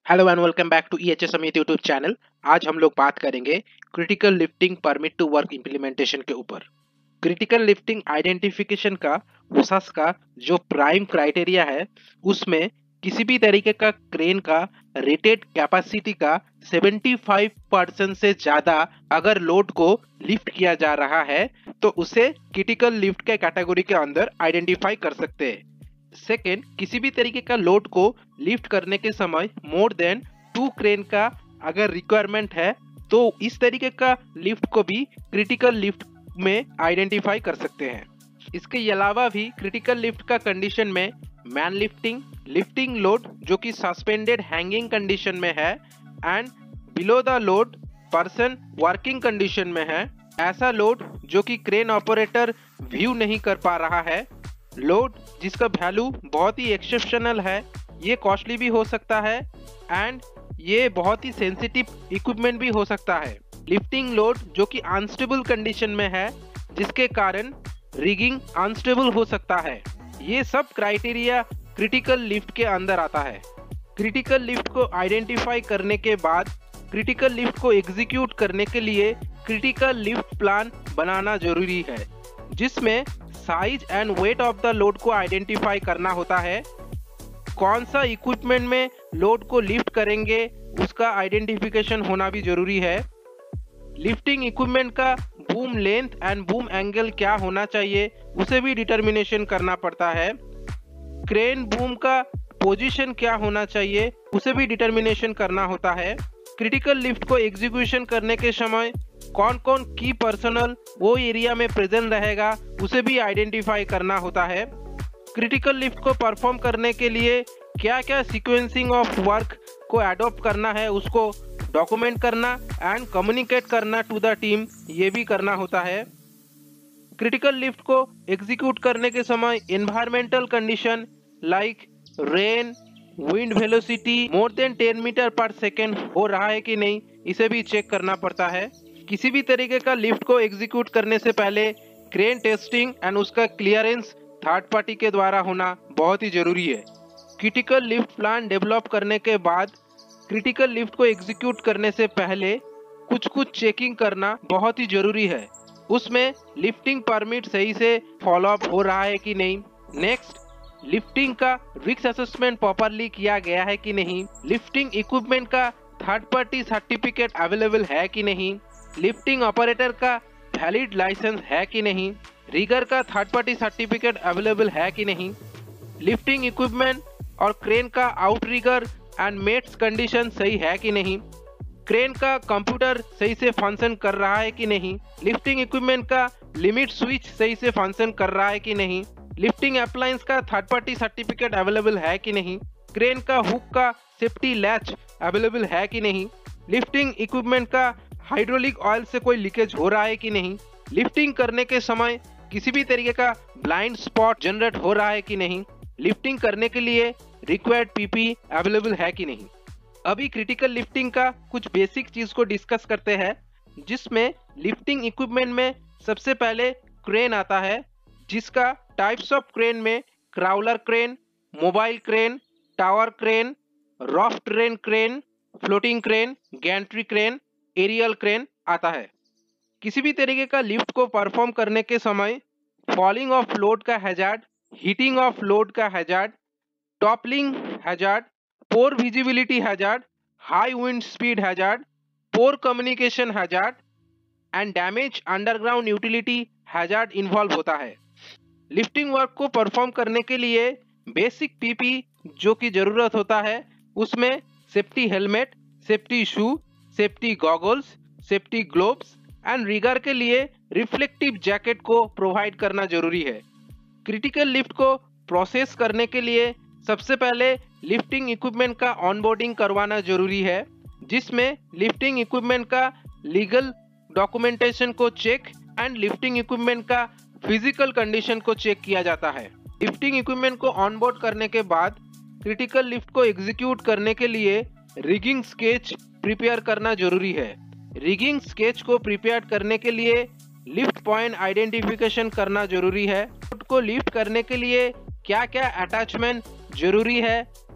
Hello and welcome back to EHS Samiti YouTube channel. आज हम लोग बात करेंगे critical lifting permit to work implementation के ऊपर। क्रिटिकल लिफ्टिंग आइडेंटिफिकेशन का USAS का जो प्राइम क्राइटेरिया है उसमें किसी भी तरीके का क्रेन का रेटेड कैपेसिटी का 75% से ज़्यादा अगर लोड को लिफ्ट किया जा रहा है तो उसे क्रिटिकल लिफ्ट के कैटेगरी के अंदर आइडेंटिफाई कर सकते हैं। सेकेंड, किसी भी तरीके का लोड को लिफ्ट करने के समय मोर देन 2 क्रेन का अगर रिक्वायरमेंट है तो इस तरीके का लिफ्ट को भी क्रिटिकल लिफ्ट में आइडेंटिफाई कर सकते हैं। इसके अलावा भी क्रिटिकल लिफ्ट का कंडीशन में मैन लिफ्टिंग, लिफ्टिंग लोड जो कि सस्पेंडेड हैंगिंग कंडीशन में है and below the load person working condition में है, ऐसा लोड जो कि क्रेन ऑपरेटर व्यू नहीं कर पा रहा है, लोड जिसका वैल्यू बहुत ही एक्सेप्शनल है, ये कॉस्टली भी हो सकता है एंड ये बहुत ही सेंसिटिव इक्विपमेंट भी हो सकता है, लिफ्टिंग लोड जो कि अनस्टेबल कंडीशन में है जिसके कारण रिगिंग अनस्टेबल हो सकता है। ये सब क्राइटेरिया क्रिटिकल लिफ्ट के अंदर आता है। क्रिटिकल लिफ्ट को आइडेंटिफाई करने के बाद क्रिटिकल लिफ्ट को एग्जीक्यूट करने के लिए क्रिटिकल लिफ्ट प्लान बनाना जरूरी है जिसमें size and weight of the load को आइडेंटिफाई करना होता है, कौन सा इक्विपमेंट में लोड को लिफ्ट करेंगे उसका आइडेंटिफिकेशन होना भी जरूरी है, लिफ्टिंग इक्विपमेंट का boom length and boom angle क्या होना चाहिए उसे भी डिटर्मिनेशन करना पड़ता है, क्रेन बूम का पोजीशन क्या होना चाहिए उसे भी डिटर्मिनेशन करना होता है, क्रिटिकल लिफ्ट को एग्जीक्यूशन करने के समय कौन कौन की पर्सनल वो एरिया में प्रेजेंट रहेगा उसे भी आइडेंटिफाई करना होता है, क्रिटिकल लिफ्ट को परफॉर्म करने के लिए क्या क्या सीक्वेंसिंग ऑफ वर्क को एडॉप्ट करना है उसको डॉक्यूमेंट करना एंड कम्युनिकेट करना टू द टीम, ये भी करना होता है। क्रिटिकल लिफ्ट को एग्जीक्यूट करने के समय environmental condition like rain, wind velocity more than 10 metre पर सेकेंड हो रहा है कि नहीं इसे भी चेक करना पड़ता है। किसी भी तरीके का लिफ्ट को एग्जीक्यूट करने से पहले क्रेन टेस्टिंग एंड उसका क्लियरेंस थर्ड पार्टी के द्वारा होना बहुत ही जरूरी है। क्रिटिकल लिफ्ट प्लान डेवलप करने के बाद क्रिटिकल लिफ्ट को एग्जीक्यूट करने से पहले कुछ चेकिंग करना बहुत ही जरूरी है, उसमें लिफ्टिंग परमिट सही से फॉलो अप हो रहा है कि नहीं, नेक्स्ट लिफ्टिंग का रिस्क असेसमेंट प्रॉपरली किया गया है कि नहीं, लिफ्टिंग इक्विपमेंट का थर्ड पार्टी सर्टिफिकेट अवेलेबल है कि नहीं, लिफ्टिंग ऑपरेटर का वैलिड लाइसेंस है कि नहीं, रिगर का थर्ड पार्टी सर्टिफिकेट अवेलेबल है कि नहीं, लिफ्टिंग इक्विपमेंट और क्रेन का outrigger and mats condition सही है कि नहीं, क्रेन का कंप्यूटर सही से फंक्शन कर रहा है कि नहीं, लिफ्टिंग इक्विपमेंट का लिमिट स्विच सही से फंक्शन कर रहा है कि नहीं, लिफ्टिंग अप्लायंस का थर्ड पार्टी सर्टिफिकेट अवेलेबल है कि नहीं, क्रेन का हुक का सेफ्टी लैच अवेलेबल है कि नहीं, लिफ्टिंग इक्विपमेंट का हाइड्रोलिक ऑयल से कोई लीकेज हो रहा है कि नहीं, लिफ्टिंग करने के समय किसी भी तरीके का ब्लाइंड स्पॉट जनरेट हो रहा है कि नहीं, लिफ्टिंग करने के लिए रिक्वायर्ड पीपी अवेलेबल है कि नहीं। अभी क्रिटिकल लिफ्टिंग का कुछ बेसिक चीज को डिस्कस करते हैं जिसमें लिफ्टिंग इक्विपमेंट में सबसे पहले क्रेन आता है जिसका टाइप्स ऑफ क्रेन में crawler crane, mobile crane, tower crane, रॉफ्ट terrain crane, floating crane, gantry crane, aerial crane आता है। किसी भी तरीके का लिफ्ट को परफॉर्म करने के समय फॉलिंग ऑफ लोड का हैजार्ड, हीटिंग ऑफ लोड का hazard, toppling hazard, poor visibility hazard, high wind speed hazard, poor communication hazard and damage underground utility hazard involve होता है। लिफ्टिंग वर्क को परफॉर्म करने के लिए बेसिक पीपी जो की जरूरत होता है उसमें safety helmet, safety shoe, safety goggles, safety gloves and rigger के लिए रिफ्लेक्टिव जैकेट को प्रोवाइड करना जरूरी है। क्रिटिकल लिफ्ट को प्रोसेस करने के लिए सबसे पहले लिफ्टिंग इक्विपमेंट का ऑनबोर्डिंग करवाना जरूरी है जिसमें लिफ्टिंग इक्विपमेंट का लीगल डॉक्यूमेंटेशन को चेक एंड लिफ्टिंग इक्विपमेंट का फिजिकल कंडीशन को चेक किया जाता है। लिफ्टिंग इक्विपमेंट को ऑनबोर्ड करने के बाद क्रिटिकल लिफ्ट को एग्जीक्यूट करने के लिए रिगिंग स्केच प्रिपेयर करना जरूरी है। रिगिंग स्केच को प्रिपेयर करने के लिए लिफ्ट पॉइंट आइडेंटिफिकेशन करना जरूरी है। लोड को लिफ्ट करने के लिए क्या क्या अटैचमेंट जरूरी है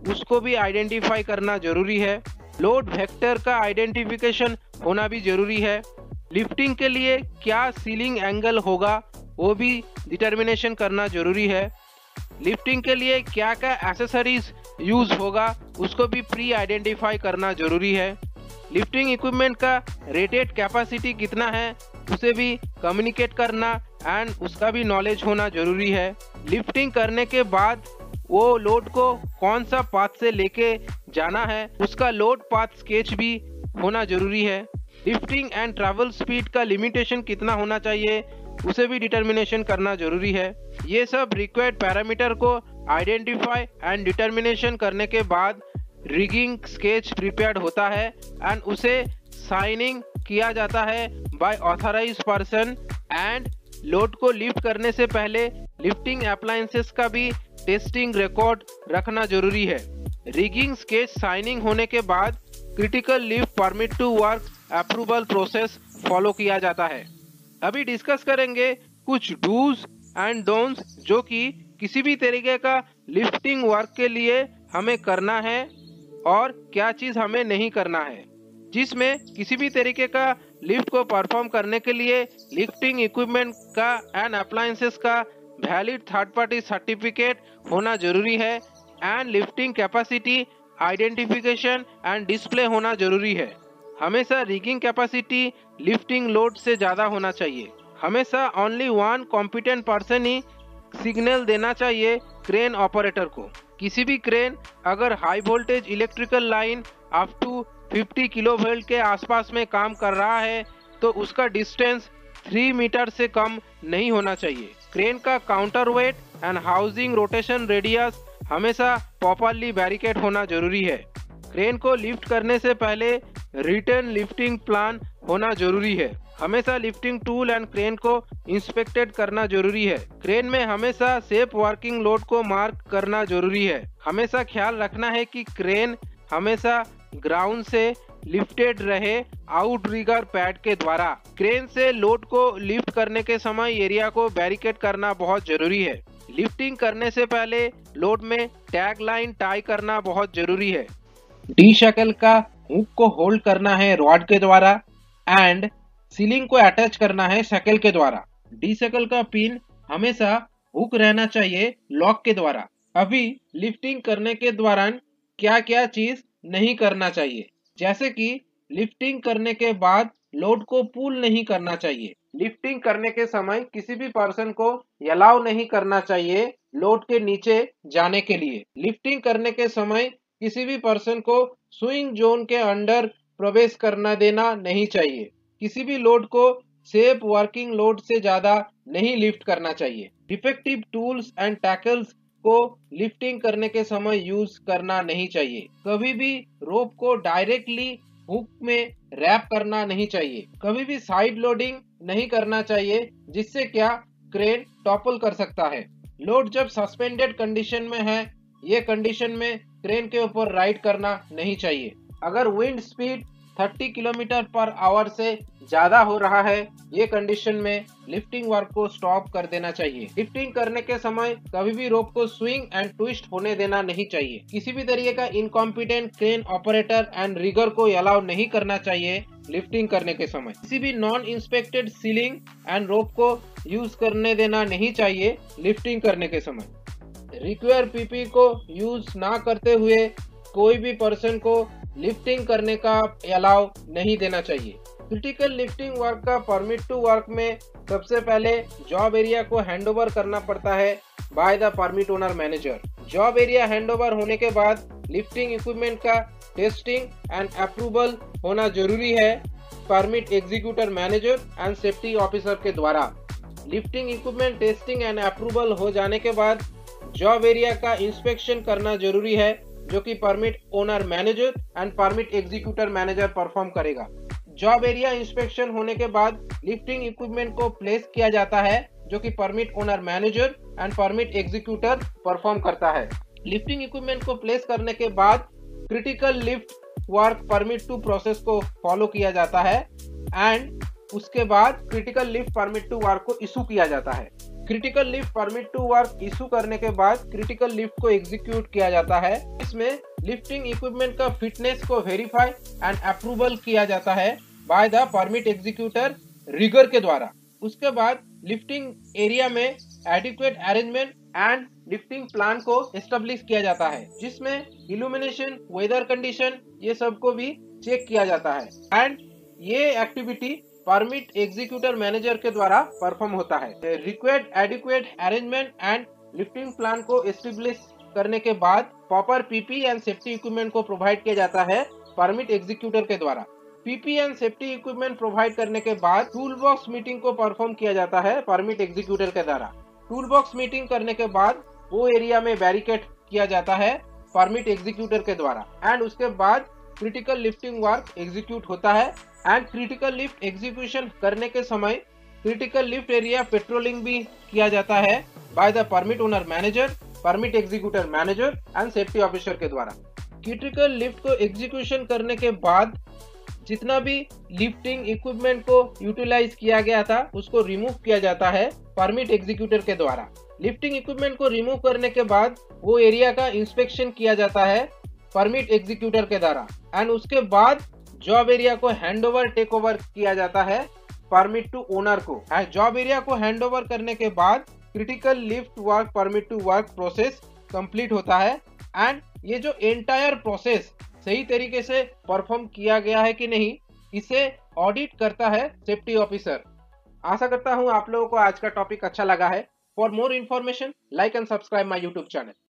उसको भी आइडेंटिफाई करना जरूरी है। लोड वेक्टर का आइडेंटिफिकेशन होना भी जरूरी है। लिफ्टिंग के लिए क्या सीलिंग एंगल होगा वो भी डिटर्मिनेशन करना जरूरी है। लिफ्टिंग के लिए क्या क्या एसेसरीज यूज होगा उसको भी प्री आइडेंटिफाई करना जरूरी है। लिफ्टिंग इक्विपमेंट का रेटेड कैपेसिटी कितना है उसे भी कम्युनिकेट करना एंड उसका भी नॉलेज होना जरूरी है। लिफ्टिंग करने के बाद वो लोड को कौन सा पाथ से लेके जाना है उसका लोड पाथ स्केच भी होना जरूरी है। लिफ्टिंग एंड ट्रैवल स्पीड का लिमिटेशन कितना होना चाहिए उसे भी डिटर्मिनेशन करना जरूरी है। ये सब रिक्वायर्ड पैरामीटर को आइडेंटिफाई एंड डिटर्मिनेशन करने के बाद रिगिंग स्केच प्रिपेयर्ड होता है एंड उसे साइनिंग किया जाता है by authorised person. And load को लिफ्ट करने से पहले लिफ्टिंग अप्लायंसेस का भी टेस्टिंग रिकॉर्ड रखना जरूरी है। रिगिंग स्केच साइनिंग होने के बाद critical lift permit to work approval process follow किया जाता है। अभी डिस्कस करेंगे कुछ डूज एंड डोंट्स जो कि किसी भी तरीके का लिफ्टिंग वर्क के लिए हमें करना है और क्या चीज़ हमें नहीं करना है। जिसमें किसी भी तरीके का लिफ्ट को परफॉर्म करने के लिए लिफ्टिंग इक्विपमेंट का एंड अप्लायंसेस का वैलिड थर्ड पार्टी सर्टिफिकेट होना जरूरी है and lifting capacity identification and display होना जरूरी है। हमेशा रिगिंग कैपेसिटी लिफ्टिंग लोड से ज़्यादा होना चाहिए। हमेशा ओनली वन कॉम्पिटेंट पर्सन ही सिग्नल देना चाहिए क्रेन ऑपरेटर को। किसी भी क्रेन अगर high voltage electrical line up to 50 kilovolt के आसपास में काम कर रहा है तो उसका डिस्टेंस 3 मीटर से कम नहीं होना चाहिए। क्रेन का counter weight and housing rotation radius हमेशा प्रॉपरली बैरिकेड होना जरूरी है। क्रेन को लिफ्ट करने से पहले रिटर्न लिफ्टिंग प्लान होना जरूरी है। हमेशा लिफ्टिंग टूल एंड क्रेन को इंस्पेक्टेड करना जरूरी है। क्रेन में हमेशा सेफ वर्किंग लोड को मार्क करना जरूरी है। हमेशा ख्याल रखना है कि क्रेन हमेशा ग्राउंड से लिफ्टेड रहे आउटरिगर पैड के द्वारा। क्रेन से लोड को लिफ्ट करने के समय एरिया को बैरिकेड करना बहुत जरूरी है। लिफ्टिंग करने से पहले लोड में टैग लाइन टाई करना बहुत जरूरी है। डी शैकल का हुक को होल्ड करना है रॉड के द्वारा एंड सीलिंग को अटैच करना है शैकल के द्वारा। डी शैकल का पिन हमेशा हुक रहना चाहिए लॉक के द्वारा। अभी लिफ्टिंग करने के दौरान क्या क्या चीज नहीं करना चाहिए, जैसे कि लिफ्टिंग करने के बाद लोड को पुल नहीं करना चाहिए। लिफ्टिंग करने के समय किसी भी पर्सन को अलाउ नहीं करना चाहिए लोड के नीचे जाने के लिए। लिफ्टिंग करने के समय किसी भी पर्सन को स्विंग जोन के अंदर प्रवेश करना देना नहीं चाहिए। किसी भी लोड को सेफ वर्किंग लोड से ज्यादा नहीं लिफ्ट करना चाहिए। डिफेक्टिव टूल्स एंड टैकल्स को लिफ्टिंग करने के समय यूज करना नहीं चाहिए। कभी भी रोप को डायरेक्टली हुक में रैप करना नहीं चाहिए। कभी भी साइड लोडिंग नहीं करना चाहिए जिससे क्या क्रेन टॉपल कर सकता है। लोड जब सस्पेंडेड कंडीशन में है ये कंडीशन में क्रेन के ऊपर राइड करना नहीं चाहिए। अगर wind speed 30 kilometre per hour से ज्यादा हो रहा है ये कंडीशन में लिफ्टिंग वर्क को स्टॉप कर देना चाहिए। लिफ्टिंग करने के समय कभी भी रोप को स्विंग एंड ट्विस्ट होने देना नहीं चाहिए। किसी भी तरीके का incompetent crane operator and rigger को अलाउ नहीं करना चाहिए लिफ्टिंग करने के समय। किसी भी non inspected sling and rope को यूज करने देना नहीं चाहिए लिफ्टिंग करने के समय। रिक्वायर पीपी को यूज ना करते हुए कोई भी पर्सन को लिफ्टिंग करने का अलाउ नहीं देना चाहिए। क्रिटिकल लिफ्टिंग वर्क का परमिट टू वर्क में सबसे पहले जॉब एरिया को हैंडओवर करना पड़ता है by the permit owner manager. Job area handover होने के बाद लिफ्टिंग इक्विपमेंट का टेस्टिंग एंड अप्रूवल होना जरूरी है permit executor manager and safety officer के द्वारा। Lifting equipment testing and approval हो जाने के बाद जॉब एरिया का इंस्पेक्शन करना जरूरी है जो कि permit owner manager and permit executor manager perform करेगा। जॉब एरिया इंस्पेक्शन होने के बाद लिफ्टिंग इक्विपमेंट को प्लेस किया जाता है जो कि permit owner manager and permit executor perform करता है। लिफ्टिंग इक्विपमेंट को प्लेस करने के बाद critical lift work permit to process को फॉलो किया जाता है एंड उसके बाद critical lift permit to work को इशू किया जाता है। Critical lift permit to work issue करने के बाद क्रिटिकल लिफ्ट को एग्जीक्यूट किया जाता है। इसमें लिफ्टिंग इक्विपमेंट का फिटनेस को वेरीफाई एंड अप्रूवल किया जाता है by the permit executor rigger के द्वारा। उसके बाद लिफ्टिंग एरिया में adequate arrangement and lifting plan को एस्टेब्लिश किया जाता है, जिसमें इल्यूमिनेशन, वेदर कंडीशन ये सब को भी चेक किया जाता है एंड ये एक्टिविटी परमिट एग्जीक्यूटर मैनेजर के द्वारा परफॉर्म होता है। Required adequate arrangement and lifting plan को एस्टेब्लिश करने के बाद proper PP and safety equipment को प्रोवाइड किया जाता है परमिट एग्जीक्यूटर के द्वारा। PP and safety equipment provide करने के बाद टूल बॉक्स मीटिंग को परफॉर्म किया जाता है परमिट एग्जीक्यूटर के द्वारा। टूल बॉक्स मीटिंग करने के बाद वो एरिया में बैरिकेड किया जाता है परमिट एग्जीक्यूटर के द्वारा एंड उसके बाद क्रिटिकल लिफ्टिंग वर्क एग्जीक्यूट होता है एंड क्रिटिकल लिफ्ट एग्जीक्यूशन करने के समय क्रिटिकल लिफ्ट एरिया पेट्रोलिंग भी किया जाता है by the permit owner manager, permit executor manager and safety officer के द्वारा। क्रिटिकल लिफ्ट को एग्जीक्यूशन करने के बाद जितना भी लिफ्टिंग इक्विपमेंट को यूटिलाइज किया गया था उसको रिमूव किया जाता है परमिट एग्जीक्यूटर के द्वारा। लिफ्टिंग इक्विपमेंट को रिमूव करने के बाद वो एरिया का इंस्पेक्शन किया जाता है परमिट एग्जीक्यूटर के द्वारा एंड उसके बाद जॉब एरिया को हैंड ओवर टेक ओवर किया जाता है परमिट टू ओनर को। जॉब एरिया को हैंड ओवर करने के बाद critical lift work permit to work process complete होता है एंड ये जो एंटायर प्रोसेस सही तरीके से परफॉर्म किया गया है कि नहीं, इसे ऑडिट करता है सेफ्टी ऑफिसर। आशा करता हूँ आप लोगों को आज का टॉपिक अच्छा लगा है। For more information like and subscribe my YouTube channel.